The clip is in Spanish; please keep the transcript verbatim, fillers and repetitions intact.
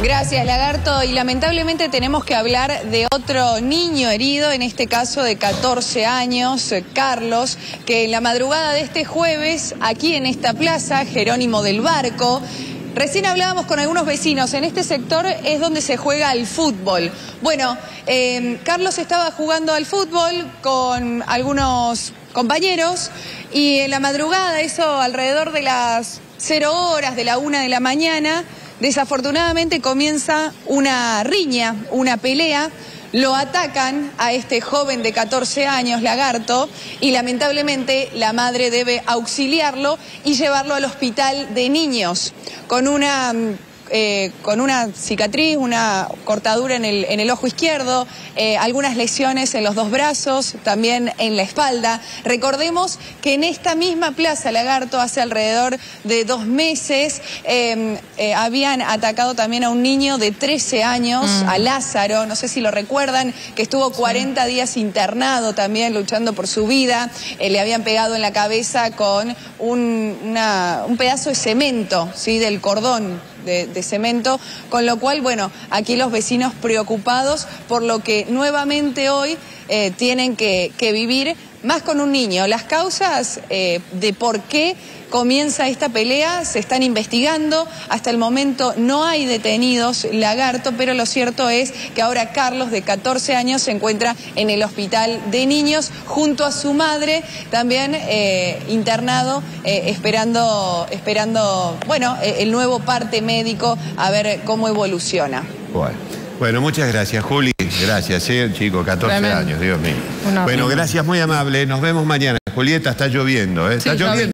Gracias, Lagarto. Y lamentablemente tenemos que hablar de otro niño herido, en este caso de catorce años, Carlos, que en la madrugada de este jueves, aquí en esta plaza, Jerónimo del Barco, recién hablábamos con algunos vecinos, en este sector es donde se juega al fútbol. Bueno, eh, Carlos estaba jugando al fútbol con algunos compañeros y en la madrugada, eso alrededor de las cero horas, de la una de la mañana, desafortunadamente comienza una riña, una pelea. Lo atacan a este joven de catorce años, Lagarto, y lamentablemente la madre debe auxiliarlo y llevarlo al hospital de niños con una, eh, con una cicatriz, una cortadura en el, en el ojo izquierdo, eh, algunas lesiones en los dos brazos, también en la espalda. Recordemos que en esta misma plaza, Lagarto, hace alrededor de dos meses, eh, eh, habían atacado también a un niño de trece años, mm. a Lázaro, no sé si lo recuerdan, que estuvo cuarenta sí. días internado también, luchando por su vida. Eh, le habían pegado en la cabeza con un, una, un pedazo de cemento, ¿sí?, del cordón de, de cemento, con lo cual, bueno, aquí los vecinos preocupados por lo que nuevamente hoy eh, tienen que, que vivir más con un niño. Las causas eh, de por qué comienza esta pelea se están investigando. Hasta el momento no hay detenidos, Lagarto, pero lo cierto es que ahora Carlos, de catorce años, se encuentra en el hospital de niños junto a su madre, también eh, internado, eh, esperando, esperando, bueno, eh, el nuevo parte médico, a ver cómo evoluciona. Bueno, bueno, muchas gracias, Juli. Gracias, ¿eh? Chico, catorce años, Dios mío. Bueno, gracias, muy amable. Nos vemos mañana. Julieta, está lloviendo, ¿eh? Está sí, lloviendo.